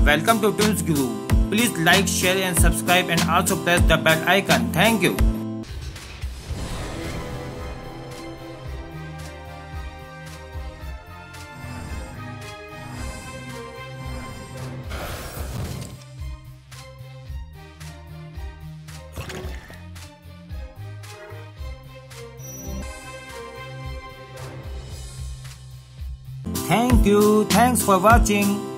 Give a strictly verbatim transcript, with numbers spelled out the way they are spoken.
Welcome to Tunes Guru. Please like, share and subscribe and also press the bell icon. Thank you. Thank you. Thanks for watching.